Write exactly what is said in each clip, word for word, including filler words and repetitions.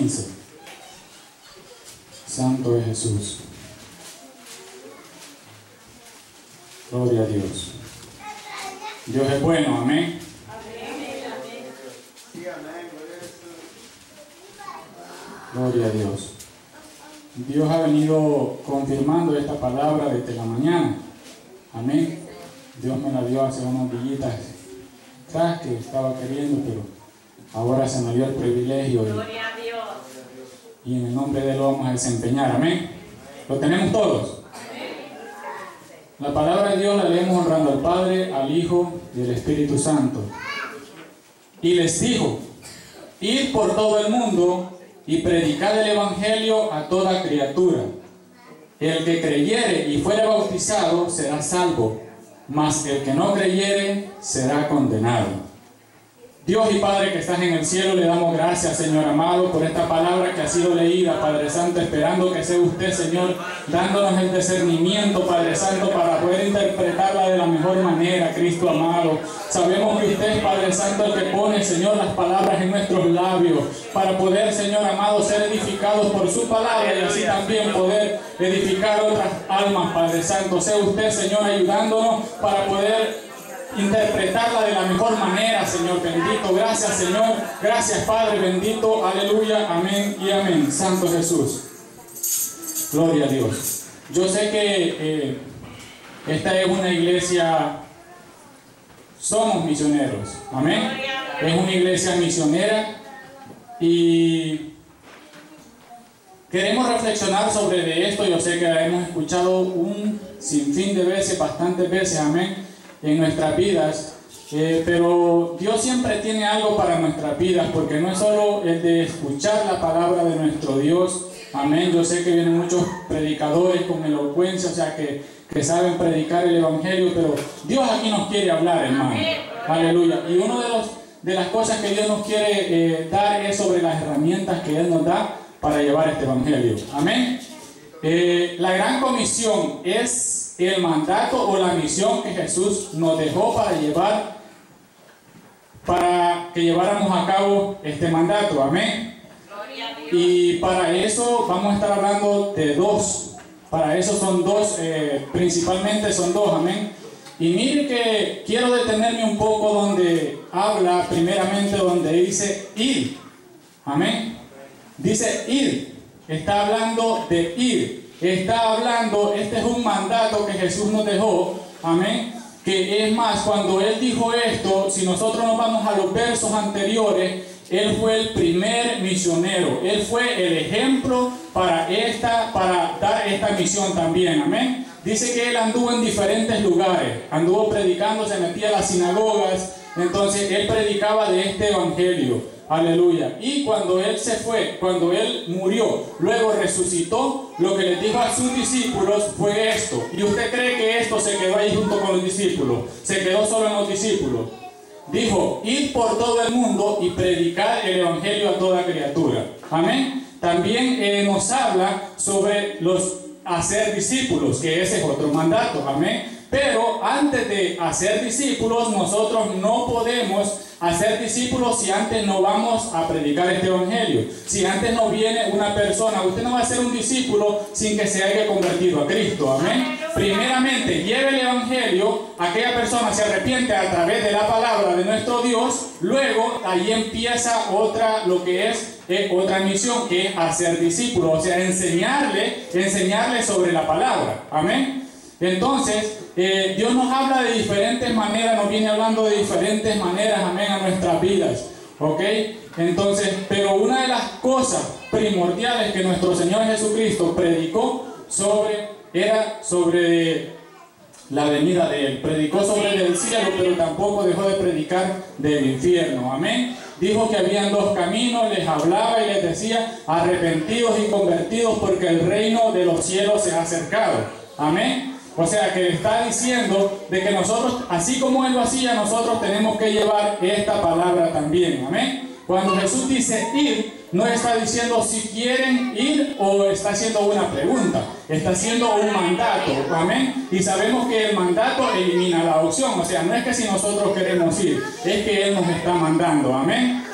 quince. Santo es Jesús. Gloria a Dios. Dios es bueno, amén. Gloria a Dios. Dios ha venido confirmando esta palabra desde la mañana. Amén. Dios me la dio hace unos días atrás que estaba queriendo, pero ahora se me dio el privilegio. Gloria a Dios. Y en el nombre de Él lo vamos a desempeñar. Amén. ¿Lo tenemos todos? La palabra de Dios la leemos honrando al Padre, al Hijo y al Espíritu Santo. Y les dijo: id por todo el mundo y predicad el Evangelio a toda criatura. El que creyere y fuere bautizado será salvo, mas el que no creyere será condenado. Dios y Padre que estás en el cielo, le damos gracias, Señor amado, por esta palabra que ha sido leída, Padre Santo, esperando que sea usted, Señor, dándonos el discernimiento, Padre Santo, para poder interpretarla de la mejor manera, Cristo amado. Sabemos que usted es, Padre Santo, el que pone, Señor, las palabras en nuestros labios, para poder, Señor amado, ser edificados por su palabra y así también poder edificar otras almas, Padre Santo. Sea usted, Señor, ayudándonos para poder interpretarla de la mejor manera, Señor bendito. Gracias, Señor. Gracias, Padre bendito. Aleluya, amén y amén. Santo Jesús. Gloria a Dios. Yo sé que eh, esta es una iglesia, somos misioneros. Amén. Es una iglesia misionera y queremos reflexionar sobre de esto. Yo sé que la hemos escuchado un sinfín de veces, bastantes veces. Amén. En nuestras vidas, eh, pero Dios siempre tiene algo para nuestras vidas, porque no es solo el de escuchar la palabra de nuestro Dios, amén. Yo sé que vienen muchos predicadores con elocuencia, o sea que, que saben predicar el Evangelio, pero Dios aquí nos quiere hablar, hermano, aleluya. Y una de, los, de las cosas que Dios nos quiere eh, dar es sobre las herramientas que Él nos da para llevar este Evangelio, amén. Eh, la gran comisión es el mandato o la misión que Jesús nos dejó para llevar, para que lleváramos a cabo este mandato, amén. Y para eso vamos a estar hablando de dos, para eso son dos, eh, principalmente son dos, amén. Y mire que quiero detenerme un poco donde habla, primeramente donde dice ir, amén. Dice ir, está hablando de ir. Está hablando, este es un mandato que Jesús nos dejó, amén, que es más, cuando Él dijo esto, si nosotros nos vamos a los versos anteriores, Él fue el primer misionero, Él fue el ejemplo para, esta, para dar esta misión también, amén. Dice que Él anduvo en diferentes lugares, anduvo predicando, se metía a las sinagogas, entonces Él predicaba de este evangelio. Aleluya. Y cuando Él se fue, cuando Él murió, luego resucitó, lo que les dijo a sus discípulos fue esto. ¿Y usted cree que esto se quedó ahí junto con los discípulos? Se quedó solo en los discípulos. Dijo: id por todo el mundo y predicad el evangelio a toda criatura. Amén. También eh, nos habla sobre los hacer discípulos, que ese es otro mandato. Amén. Pero antes de hacer discípulos, nosotros no podemos hacer discípulos si antes no vamos a predicar este evangelio. Si antes no viene una persona, usted no va a ser un discípulo sin que se haya convertido a Cristo. Amén. Primeramente, lleve el evangelio, aquella persona se arrepiente a través de la palabra de nuestro Dios, luego ahí empieza otra, lo que es eh, otra misión, que es hacer discípulos, o sea, enseñarle, enseñarle sobre la palabra. Amén. Entonces, eh, Dios nos habla de diferentes maneras, nos viene hablando de diferentes maneras, amén, a nuestras vidas, ¿ok? Entonces, pero una de las cosas primordiales que nuestro Señor Jesucristo predicó sobre, era sobre la venida de Él. Predicó sobre el cielo, pero tampoco dejó de predicar del infierno, amén. Dijo que habían dos caminos, les hablaba y les decía: arrepentidos y convertidos, porque el reino de los cielos se ha acercado, amén. O sea, que le está diciendo de que nosotros, así como Él lo hacía, nosotros tenemos que llevar esta palabra también. Amén. Cuando Jesús dice ir, no está diciendo si quieren ir o está haciendo una pregunta. Está haciendo un mandato. Amén. Y sabemos que el mandato elimina la opción. O sea, no es que si nosotros queremos ir, es que Él nos está mandando. Amén.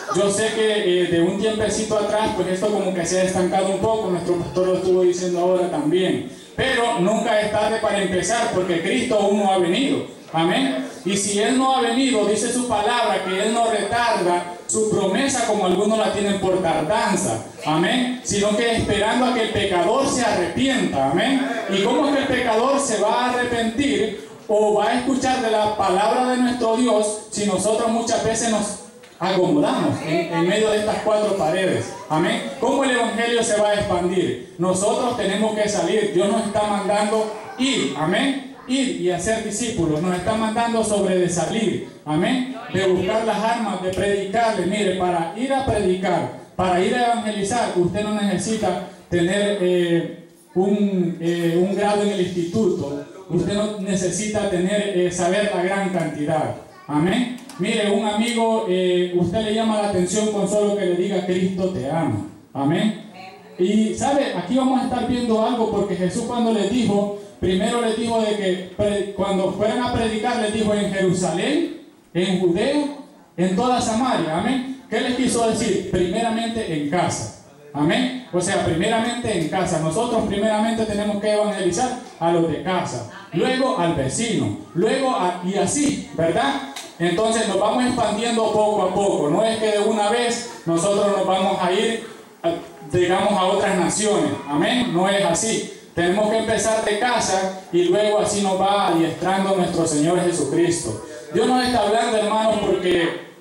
Yo sé que eh, de un tiempecito atrás, pues esto como que se ha estancado un poco, nuestro pastor lo estuvo diciendo ahora también. Pero nunca es tarde para empezar, porque Cristo aún no ha venido. Amén. Y si Él no ha venido, dice su palabra que Él no retarda su promesa como algunos la tienen por tardanza. Amén. Sino que esperando a que el pecador se arrepienta. Amén. ¿Y cómo es que el pecador se va a arrepentir o va a escuchar de la palabra de nuestro Dios si nosotros muchas veces nos acomodamos en, en medio de estas cuatro paredes? Amén. ¿Cómo el evangelio se va a expandir? Nosotros tenemos que salir. Dios nos está mandando ir. Amén. Ir y hacer discípulos. Nos está mandando sobre de salir. Amén. De buscar las armas, de predicarle. Mire, para ir a predicar, para ir a evangelizar, usted no necesita tener eh, un, eh, un grado en el instituto. Usted no necesita tener, eh, saber la gran cantidad. Amén. Mire, un amigo, eh, usted le llama la atención con solo que le diga Cristo te ama. Amén. Y sabe, aquí vamos a estar viendo algo, porque Jesús cuando les dijo, primero les dijo de que pre, cuando fueran a predicar, les dijo en Jerusalén, en Judea, en toda Samaria. Amén. ¿Qué les quiso decir? Primeramente en casa. Amén. O sea, primeramente en casa. Nosotros primeramente tenemos que evangelizar a los de casa, luego al vecino, luego a, y así, ¿verdad? Entonces nos vamos expandiendo poco a poco. No es que de una vez nosotros nos vamos a ir, digamos, a otras naciones. Amén. No es así. Tenemos que empezar de casa y luego así nos va adiestrando nuestro Señor Jesucristo. Dios nos está hablando, hermanos, porque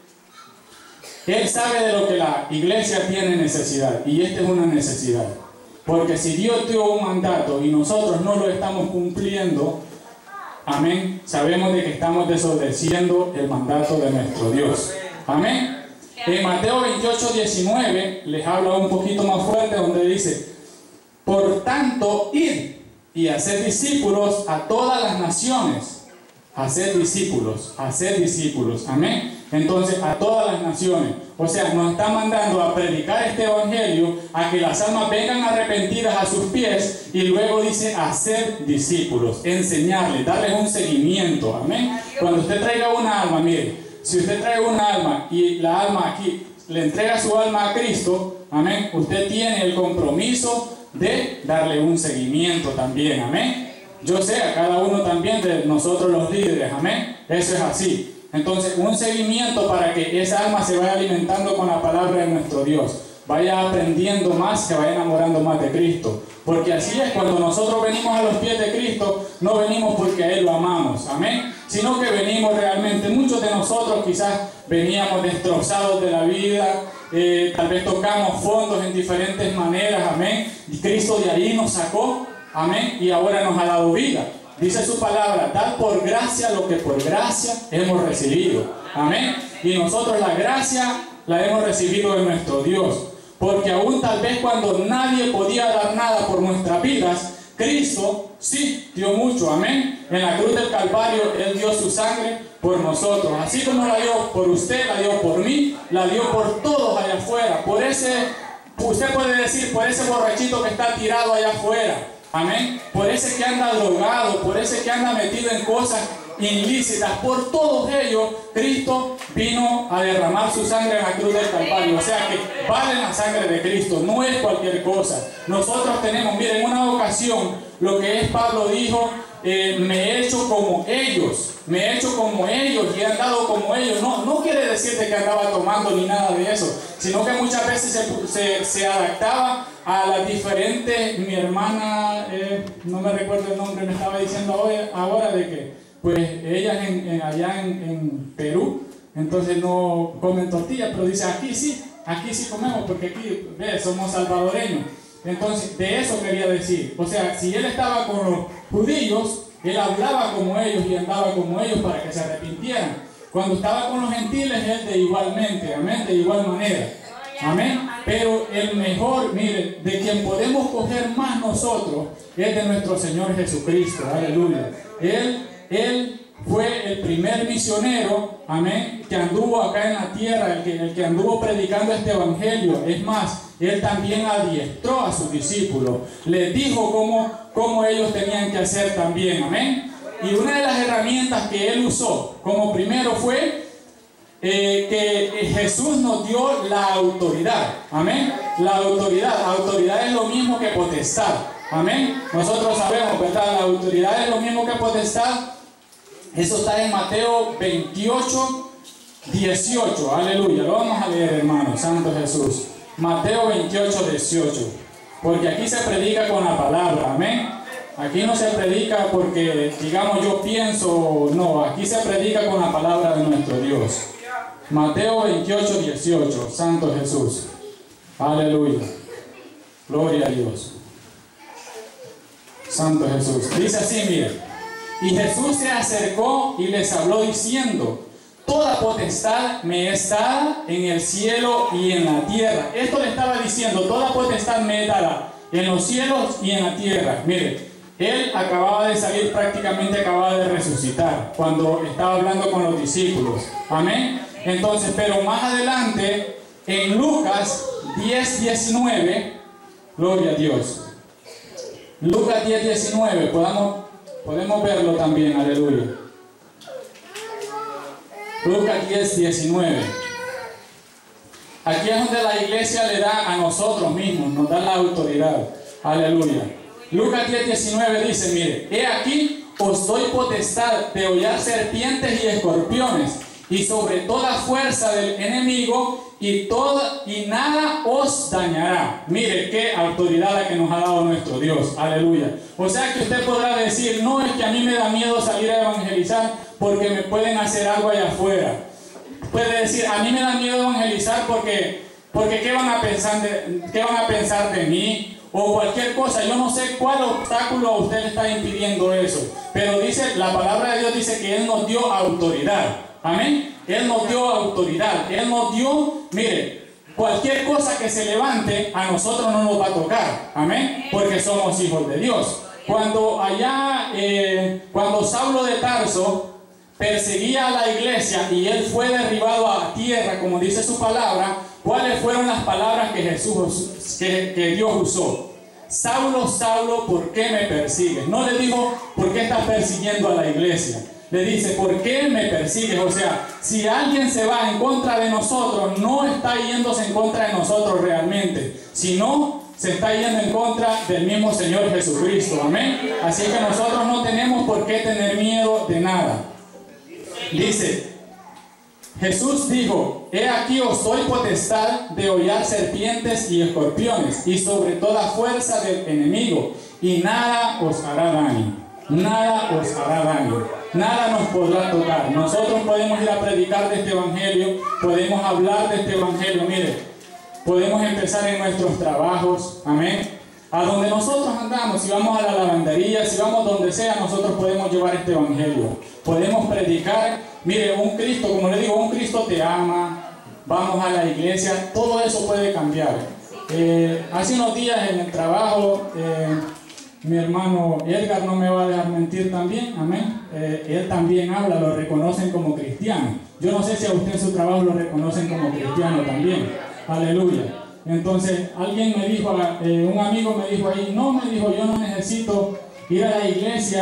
Él sabe de lo que la iglesia tiene necesidad, y esta es una necesidad. Porque si Dios dio un mandato y nosotros no lo estamos cumpliendo, amén, sabemos de que estamos desobedeciendo el mandato de nuestro Dios. Amén. En Mateo veintiocho, diecinueve les habla un poquito más fuerte, donde dice: por tanto, id y hacer discípulos a todas las naciones. Hacer discípulos, hacer discípulos, amén. Entonces, a todas las naciones. O sea, nos está mandando a predicar este evangelio, a que las almas vengan arrepentidas a sus pies, y luego dice hacer discípulos, enseñarles, darles un seguimiento, amén. Cuando usted traiga una alma, mire, si usted trae una alma y la alma aquí le entrega su alma a Cristo, amén, usted tiene el compromiso de darle un seguimiento también, amén. Yo sé, a cada uno también de nosotros los líderes, amén. Eso es así. Entonces, un seguimiento para que esa alma se vaya alimentando con la palabra de nuestro Dios, vaya aprendiendo más, se vaya enamorando más de Cristo. Porque así es, cuando nosotros venimos a los pies de Cristo, no venimos porque a Él lo amamos, amén, sino que venimos realmente, muchos de nosotros quizás veníamos destrozados de la vida, eh, tal vez tocamos fondos en diferentes maneras, amén, y Cristo de ahí nos sacó, amén, y ahora nos ha dado vida. Dice su palabra: dar por gracia lo que por gracia hemos recibido. Amén. Y nosotros la gracia la hemos recibido de nuestro Dios. Porque aún tal vez cuando nadie podía dar nada por nuestras vidas, Cristo sí dio mucho. Amén. En la cruz del Calvario Él dio su sangre por nosotros. Así como la dio por usted, la dio por mí, la dio por todos allá afuera. Por ese, usted puede decir, por ese borrachito que está tirado allá afuera. Amén. Por ese que anda drogado, por ese que anda metido en cosas ilícitas, por todos ellos, Cristo vino a derramar su sangre en la cruz del Calvario. O sea que vale la sangre de Cristo, no es cualquier cosa. Nosotros tenemos, miren, en una ocasión, lo que es Pablo dijo: eh, me he hecho como ellos, me he hecho como ellos y he andado como ellos. No, no quiere decir de que andaba tomando ni nada de eso, sino que muchas veces se, se, se adaptaba a las diferentes. Mi hermana, eh, no me recuerdo el nombre, me estaba diciendo hoy, ahora de que pues ella en, en, allá en, en Perú, entonces no comen tortillas, pero dice aquí sí, aquí sí comemos, porque aquí ve, somos salvadoreños. Entonces de eso quería decir. O sea, si él estaba con los judíos, él hablaba como ellos y andaba como ellos para que se arrepintieran. Cuando estaba con los gentiles, él de igualmente, amén, de igual manera. Amén. Pero el mejor, mire, de quien podemos coger más nosotros es de nuestro Señor Jesucristo. Aleluya. Él, él fue el primer misionero, amén, que anduvo acá en la tierra, el que, el que anduvo predicando este evangelio. Es más, él también adiestró a sus discípulos. Les dijo cómo, cómo ellos tenían que hacer también. Amén. Y una de las herramientas que él usó como primero fue eh, que Jesús nos dio la autoridad. Amén. La autoridad. Autoridad es lo mismo que potestad. Amén. Nosotros sabemos, ¿verdad? La autoridad es lo mismo que potestad. Eso está en Mateo veintiocho, dieciocho. Aleluya. Lo vamos a leer, hermano. Santo Jesús. Mateo veintiocho, dieciocho. Porque aquí se predica con la palabra. Amén. Aquí no se predica porque, digamos, yo pienso. No, aquí se predica con la palabra de nuestro Dios. Mateo veintiocho, dieciocho. Santo Jesús. Aleluya. Gloria a Dios. Santo Jesús. Dice así, mire. Y Jesús se acercó y les habló diciendo: toda potestad me es dada en el cielo y en la tierra. Esto le estaba diciendo: toda potestad me es dada en los cielos y en la tierra. Mire, él acababa de salir, prácticamente acababa de resucitar cuando estaba hablando con los discípulos. Amén. Entonces, pero más adelante, en Lucas diez, diecinueve, gloria a Dios. Lucas diez, diecinueve, podamos, podemos verlo también, aleluya. Lucas diez, diecinueve. Aquí es donde la iglesia le da a nosotros mismos, nos da la autoridad. Aleluya. Lucas diez, diecinueve dice, mire, he aquí os doy potestad de hollar serpientes y escorpiones, y sobre toda fuerza del enemigo, y, toda, y nada os dañará. Mire qué autoridad la que nos ha dado nuestro Dios. Aleluya. O sea que usted podrá decir: no, es que a mí me da miedo salir a evangelizar porque me pueden hacer algo allá afuera. Puede decir: a mí me da miedo evangelizar porque, porque ¿qué van a pensar de, qué van a pensar de mí? O cualquier cosa. Yo no sé cuál obstáculo a usted le está impidiendo eso. Pero dice, la palabra de Dios dice que Él nos dio autoridad. Amén. Él nos dio autoridad. Él nos dio, mire, cualquier cosa que se levante a nosotros no nos va a tocar. Amén. Porque somos hijos de Dios. Cuando allá, eh, cuando Saulo de Tarso perseguía a la iglesia y él fue derribado a tierra, como dice su palabra, ¿cuáles fueron las palabras que Jesús, que, que Dios usó? Saulo, Saulo, ¿por qué me persigues? No le dijo: ¿por qué estás persiguiendo a la iglesia? Le dice: ¿por qué me persigues? O sea, si alguien se va en contra de nosotros, no está yéndose en contra de nosotros realmente, sino se está yendo en contra del mismo Señor Jesucristo. Amén. Así que nosotros no tenemos por qué tener miedo de nada. Dice, Jesús dijo: he aquí os doy potestad de hollar serpientes y escorpiones, y sobre toda fuerza del enemigo, y nada os hará daño. Nada os hará daño. Nada nos podrá tocar. Nosotros podemos ir a predicar de este evangelio, podemos hablar de este evangelio. Mire, podemos empezar en nuestros trabajos. Amén. A donde nosotros andamos, si vamos a la lavandería, si vamos donde sea, nosotros podemos llevar este evangelio. Podemos predicar. Mire, un Cristo, como le digo, un Cristo te ama. Vamos a la iglesia, todo eso puede cambiar. Eh, hace unos días en el trabajo, eh, mi hermano Edgar no me va a dejar mentir también, amén. Eh, él también habla, lo reconocen como cristiano. Yo no sé si a usted en su trabajo lo reconocen como cristiano también. Aleluya. Entonces, alguien me dijo, eh, un amigo me dijo ahí, no, me dijo, yo no necesito ir a la iglesia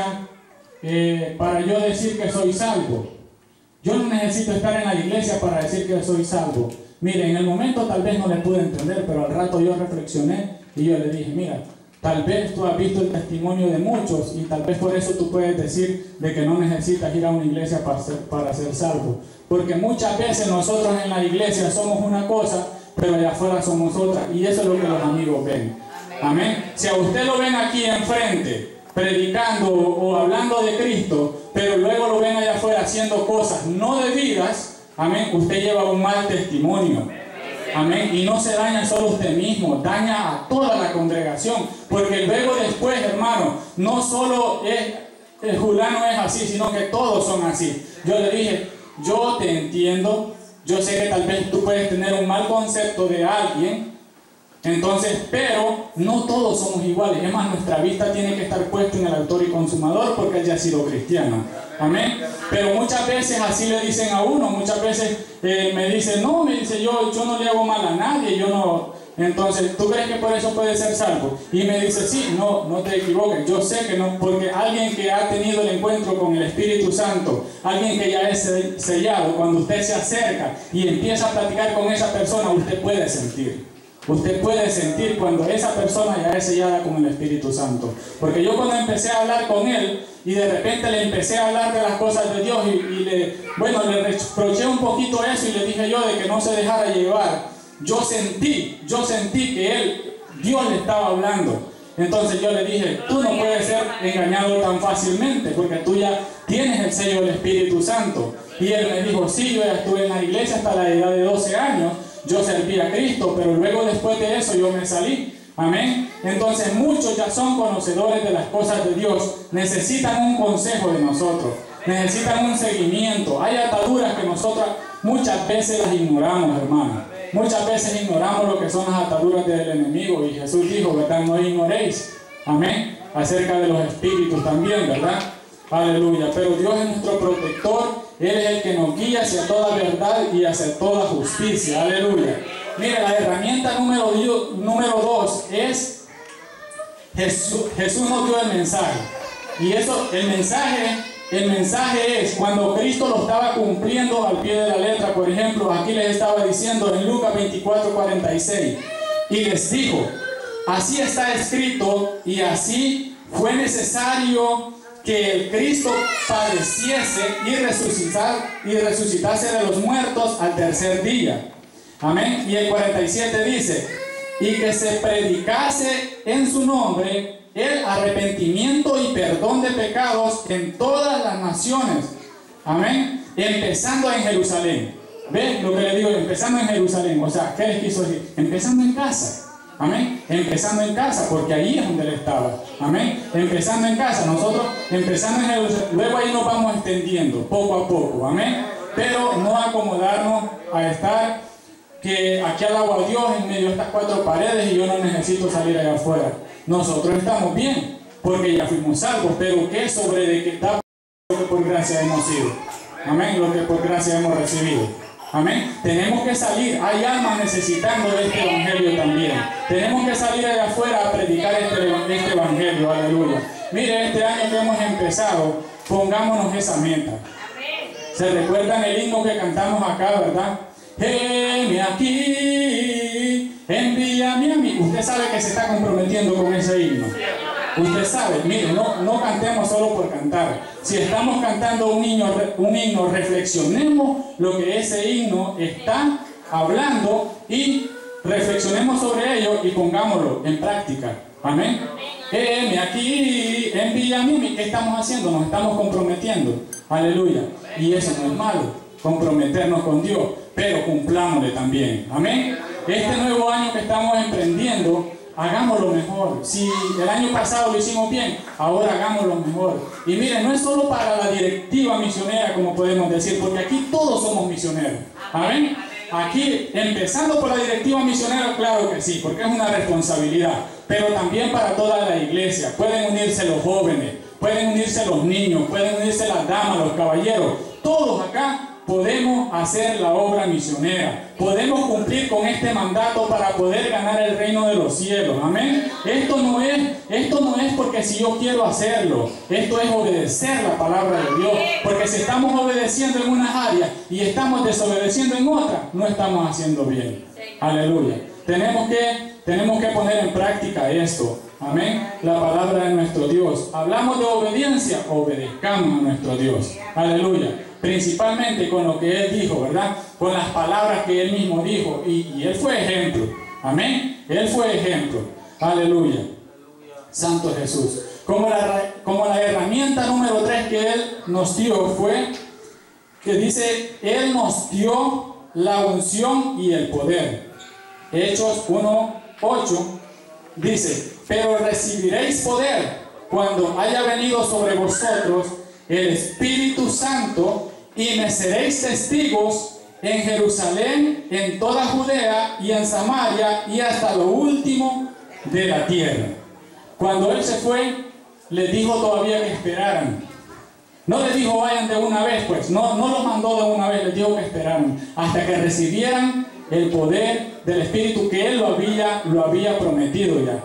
eh, para yo decir que soy salvo. Yo no necesito estar en la iglesia para decir que soy salvo. Mire, en el momento tal vez no le pude entender, pero al rato yo reflexioné y yo le dije: mira, tal vez tú has visto el testimonio de muchos y tal vez por eso tú puedes decir de que no necesitas ir a una iglesia para ser, para ser salvo. Porque muchas veces nosotros en la iglesia somos una cosa, pero allá afuera somos otra, y eso es lo que los amigos ven. Amén. Si a usted lo ven aquí enfrente predicando o hablando de Cristo, pero luego lo ven allá afuera haciendo cosas no debidas, amén, usted lleva un mal testimonio. Amén. Y no se daña solo usted mismo, daña a toda la congregación. Porque luego después, hermano, no solo es, el Julano es así, sino que todos son así. Yo le dije: yo te entiendo, yo sé que tal vez tú puedes tener un mal concepto de alguien, entonces, pero no todos somos iguales. Es más, nuestra vista tiene que estar puesta en el autor y consumador, porque él ya ha sido cristiano. Amén. Pero muchas veces así le dicen a uno, muchas veces eh, me dicen: no, me dice, yo, yo no le hago mal a nadie, yo no, Entonces, ¿tú crees que por eso puede ser salvo? Y me dice, sí, no, no te equivoques, yo sé que no, porque alguien que ha tenido el encuentro con el Espíritu Santo, alguien que ya es sellado, cuando usted se acerca y empieza a platicar con esa persona, usted puede sentir. Usted puede sentir cuando esa persona ya es sellada con el Espíritu Santo. Porque yo cuando empecé a hablar con él y de repente le empecé a hablar de las cosas de Dios y, y le, bueno, le reproché un poquito eso y le dije yo de que no se dejara llevar. Yo sentí, yo sentí que él, Dios le estaba hablando. Entonces yo le dije, tú no puedes ser engañado tan fácilmente porque tú ya tienes el sello del Espíritu Santo. Y él me dijo, sí, yo ya estuve en la iglesia hasta la edad de doce años. Yo serví a Cristo, pero luego después de eso yo me salí. Amén. Entonces muchos ya son conocedores de las cosas de Dios. Necesitan un consejo de nosotros. Necesitan un seguimiento. Hay ataduras que nosotros muchas veces las ignoramos, hermano. Muchas veces ignoramos lo que son las ataduras del enemigo. Y Jesús dijo, ¿verdad? No ignoréis. Amén. Acerca de los espíritus también, ¿verdad? Aleluya. Pero Dios es nuestro protector. Él es el que nos guía hacia toda verdad y hacia toda justicia. Aleluya. Mire, la herramienta número, número dos es Jesús, Jesús nos dio el mensaje. Y eso, el mensaje, el mensaje es cuando Cristo lo estaba cumpliendo al pie de la letra. Por ejemplo, aquí les estaba diciendo en Lucas veinticuatro, cuarenta y seis. Y les dijo, así está escrito y así fue necesario que el Cristo padeciese y, resucitar, y resucitase de los muertos al tercer día. Amén. Y el cuarenta y siete dice, y que se predicase en su nombre el arrepentimiento y perdón de pecados en todas las naciones. Amén. Empezando en Jerusalén. ¿Ven lo que le digo? Empezando en Jerusalén. O sea, ¿qué les quiso decir? Empezando en casa. Amén. Empezando en casa, porque ahí es donde él estaba. Amén. Empezando en casa, nosotros empezando en Jerusalén, luego ahí nos vamos extendiendo poco a poco. Amén. Pero no acomodarnos a estar que aquí alabo a Dios en medio de estas cuatro paredes y yo no necesito salir allá afuera. Nosotros estamos bien, porque ya fuimos salvos, pero ¿qué sobre de que da lo que por gracia hemos sido? Amén. Lo que por gracia hemos recibido. Amén. Tenemos que salir. Hay almas necesitando de este evangelio también. Tenemos que salir allá afuera a predicar este, este evangelio. Aleluya. Mire, este año que hemos empezado, pongámonos esa meta. ¿Se recuerdan el himno que cantamos acá, verdad? Heme aquí, envíame a mí. Usted sabe que se está comprometiendo con ese himno. Usted sabe, mire, no, no cantemos solo por cantar. Si estamos cantando un himno, un himno, reflexionemos lo que ese himno está hablando y reflexionemos sobre ello y pongámoslo en práctica. Amén. Heme aquí, envíame a mí. ¿Qué estamos haciendo? Nos estamos comprometiendo. Aleluya. Y eso no es malo, comprometernos con Dios, pero cumplámosle también. Amén. Este nuevo año que estamos emprendiendo, hagámoslo mejor. Si el año pasado lo hicimos bien, ahora hagámoslo mejor. Y miren, no es solo para la directiva misionera, como podemos decir, porque aquí todos somos misioneros. Amén. Aquí, empezando por la directiva misionera, claro que sí, porque es una responsabilidad. Pero también para toda la iglesia. Pueden unirse los jóvenes, pueden unirse los niños, pueden unirse las damas, los caballeros. Todos acá podemos hacer la obra misionera. Podemos cumplir con este mandato para poder ganar el reino de los cielos. Amén. Esto no es, esto no es porque si yo quiero hacerlo. Esto es obedecer la palabra de Dios. Porque si estamos obedeciendo en unas áreas y estamos desobedeciendo en otras, no estamos haciendo bien. Aleluya. Tenemos que, tenemos que poner en práctica esto. Amén. La palabra de nuestro Dios. Hablamos de obediencia, obedezcamos a nuestro Dios. Aleluya. Principalmente con lo que Él dijo, ¿verdad? Con las palabras que Él mismo dijo. Y, y Él fue ejemplo. Amén. Él fue ejemplo. Aleluya. Santo Jesús. Como la, como la herramienta número tres que Él nos dio fue que dice, Él nos dio la unción y el poder. Hechos uno, ocho dice, pero recibiréis poder cuando haya venido sobre vosotros el Espíritu Santo y me seréis testigos en Jerusalén, en toda Judea y en Samaria y hasta lo último de la tierra. Cuando Él se fue, les dijo todavía que esperaran. No les dijo vayan de una vez, pues no, no los mandó de una vez, les dijo que esperaran hasta que recibieran el poder del Espíritu que Él lo había, lo había prometido ya.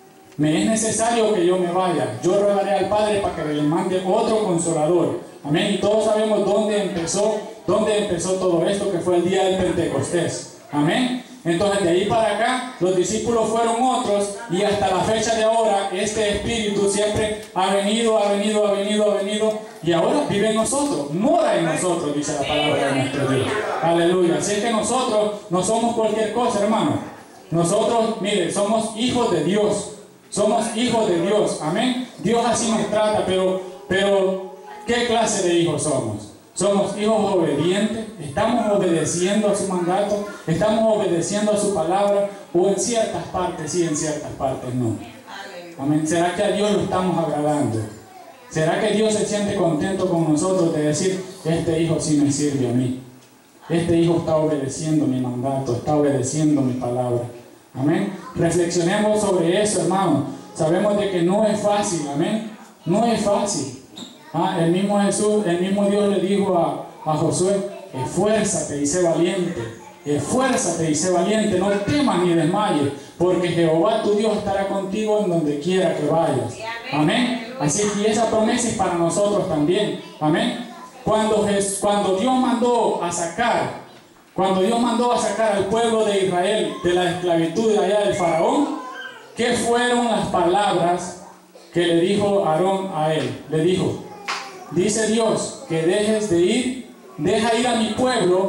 Me es necesario que yo me vaya. Yo rogaré al Padre para que le mande otro consolador. Amén. Y todos sabemos dónde empezó, dónde empezó todo esto, que fue el día del Pentecostés. Amén. Entonces de ahí para acá los discípulos fueron otros, y hasta la fecha de ahora este Espíritu siempre ha venido, ha venido, ha venido, ha venido, y ahora vive en nosotros, mora en nosotros, dice la palabra de nuestro Dios. Aleluya. Así es que nosotros no somos cualquier cosa, hermano. Nosotros, mire, somos hijos de Dios. Somos hijos de Dios. Amén. Dios así nos trata, pero, pero ¿qué clase de hijos somos? Somos hijos obedientes, estamos obedeciendo a su mandato, estamos obedeciendo a su palabra, o en ciertas partes sí, en ciertas partes no. Amén. ¿Será que a Dios lo estamos agradando? ¿Será que Dios se siente contento con nosotros de decir, este hijo sí me sirve a mí? Este hijo está obedeciendo mi mandato, está obedeciendo mi palabra. Amén. Reflexionemos sobre eso, hermano. Sabemos de que no es fácil, amén. No es fácil. Ah, el mismo Jesús, el mismo Dios le dijo a, a Josué, esfuérzate y sé valiente, esfuérzate y sé valiente, no temas ni desmayes, porque Jehová tu Dios estará contigo en donde quiera que vayas. Amén. Así que esa promesa es para nosotros también. Amén. Cuando, cuando Dios mandó a sacar, cuando Dios mandó a sacar al pueblo de Israel de la esclavitud de allá del faraón, ¿qué fueron las palabras que le dijo Aarón a él? Le dijo, dice Dios que dejes de ir, deja ir a mi pueblo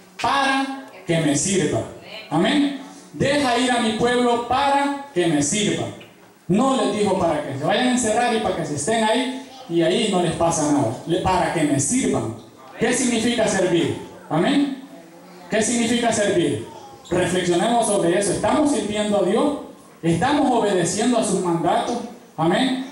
para que me sirva. Amén. Deja ir a mi pueblo para que me sirva. No les dijo para que se vayan a encerrar y para que se estén ahí y ahí no les pasa nada. Para que me sirvan. ¿Qué significa servir? Amén. ¿Qué significa servir? Reflexionemos sobre eso. ¿Estamos sirviendo a Dios? ¿Estamos obedeciendo a sus mandatos? Amén.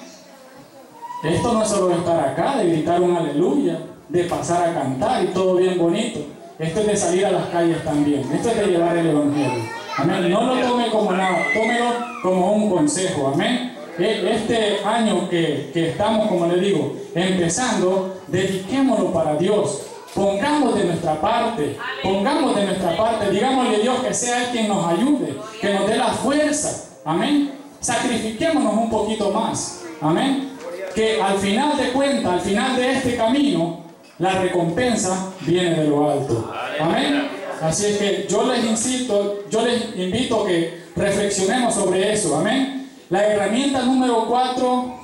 Esto no es solo de estar acá, de gritar un aleluya, de pasar a cantar y todo bien bonito. Esto es de salir a las calles también. Esto es de llevar el evangelio. Amén. No lo tome como nada, tómelo como un consejo. Amén. Este año que, que estamos, como le digo, empezando, dediquémoslo para Dios. Pongamos de nuestra parte, pongamos de nuestra parte, digámosle a Dios que sea Él quien nos ayude, que nos dé la fuerza. Amén. Sacrifiquémonos un poquito más. Amén. Que al final de cuentas, al final de este camino, la recompensa viene de lo alto. Amén. Así es que yo les insisto, yo les invito a que reflexionemos sobre eso. Amén. La herramienta número cuatro,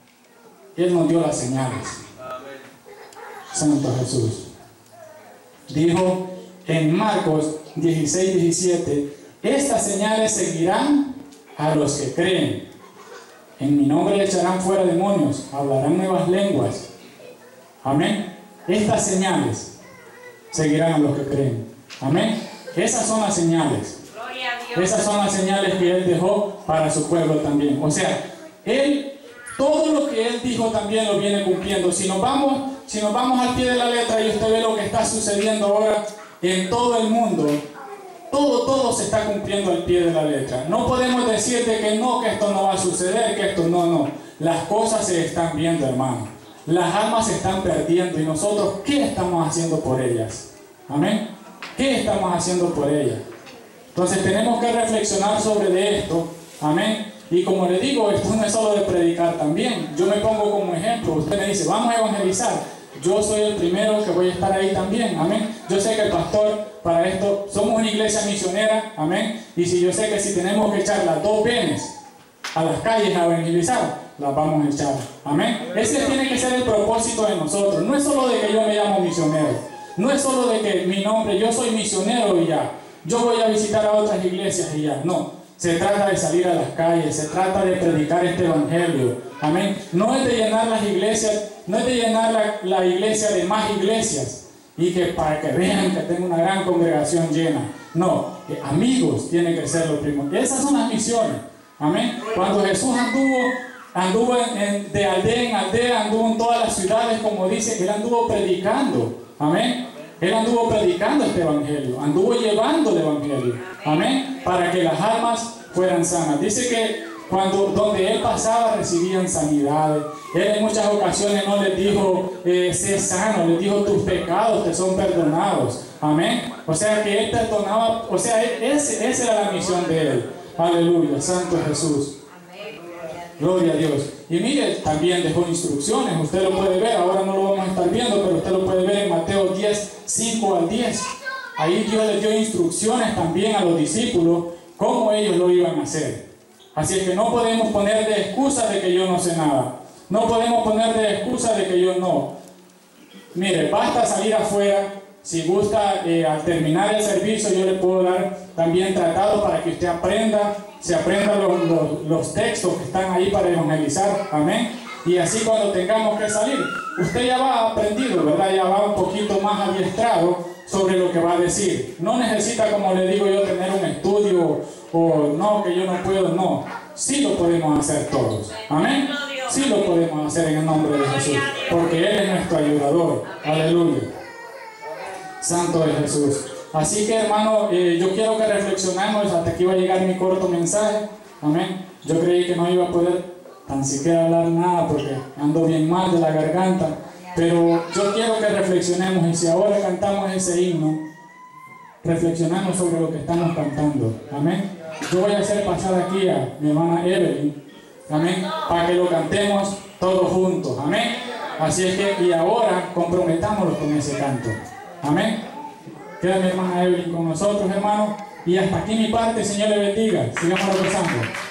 Él nos dio las señales. Santo Jesús. Dijo en Marcos dieciséis, diecisiete, estas señales seguirán a los que creen. En mi nombre echarán fuera demonios, hablarán nuevas lenguas. Amén. Estas señales seguirán a los que creen. Amén. Esas son las señales. Esas son las señales que Él dejó para su pueblo también. O sea, Él, todo lo que Él dijo también lo viene cumpliendo. Si nos vamos, si nos vamos al pie de la letra y usted ve lo que está sucediendo ahora en todo el mundo, todo, todo se está cumpliendo al pie de la letra. No podemos decir de que no, que esto no va a suceder, que esto no, no. Las cosas se están viendo, hermano. Las almas se están perdiendo y nosotros, ¿qué estamos haciendo por ellas? Amén. ¿Qué estamos haciendo por ellas? Entonces tenemos que reflexionar sobre de esto. Amén. Y como le digo, esto no es solo de predicar también. Yo me pongo como ejemplo. Usted me dice, vamos a evangelizar. Yo soy el primero que voy a estar ahí también. Amén. Yo sé que el pastor, para esto, somos una iglesia misionera. Amén. Y si yo sé que si tenemos que echar las dos venes a las calles a evangelizar, las vamos a echar. Amén. Ese tiene que ser el propósito de nosotros. No es solo de que yo me llamo misionero. No es solo de que mi nombre, yo soy misionero y ya. Yo voy a visitar a otras iglesias y ya. No. Se trata de salir a las calles, se trata de predicar este evangelio. Amén. No es de llenar las iglesias, no es de llenar la, la iglesia de más iglesias y que para que vean que tengo una gran congregación llena. No, que amigos tienen que ser lo primero. Esas son las misiones. Amén. Cuando Jesús anduvo, anduvo en, en, de aldea en aldea, anduvo en todas las ciudades, como dice, Él anduvo predicando. Amén. Él anduvo predicando este evangelio, anduvo llevando el evangelio. Amén. Para que las almas fueran sanas. Dice que Cuando, donde Él pasaba recibían sanidades. Él en muchas ocasiones no les dijo, eh, sé sano, les dijo, tus pecados te son perdonados. Amén. O sea que Él perdonaba, o sea, ese, esa era la misión de Él. Aleluya, Santo Jesús. Gloria a Dios. Y mire, también dejó instrucciones, usted lo puede ver, ahora no lo vamos a estar viendo, pero usted lo puede ver en Mateo diez, cinco al diez. Ahí Dios les dio instrucciones también a los discípulos, cómo ellos lo iban a hacer. Así es que no podemos poner de excusa de que yo no sé nada. No podemos poner de excusa de que yo no. Mire, basta salir afuera. Si gusta, eh, al terminar el servicio, yo le puedo dar también tratado para que usted aprenda, se aprenda los, los, los textos que están ahí para evangelizar. Amén. Y así cuando tengamos que salir, usted ya va aprendido, ¿verdad? Ya va un poquito más adiestrado sobre lo que va a decir. No necesita, como le digo yo, tener un estudio o no, que yo no puedo, no. Sí lo podemos hacer todos. Amén. Sí lo podemos hacer en el nombre de Jesús, porque Él es nuestro ayudador. Aleluya. Santo es Jesús. Así que, hermano, eh, yo quiero que reflexionemos. Hasta aquí va a llegar mi corto mensaje. Amén. Yo creí que no iba a poder tan siquiera hablar nada porque ando bien mal de la garganta. Pero yo quiero que reflexionemos. Y si ahora cantamos ese himno, reflexionamos sobre lo que estamos cantando. Amén. Yo voy a hacer pasar aquí a mi hermana Evelyn. Amén. Para que lo cantemos todos juntos. Amén. Así es que, y ahora comprometámonos con ese canto. Amén. Queda mi hermana Evelyn con nosotros, hermano. Y hasta aquí mi parte. Señor le bendiga. Sigamos rezando.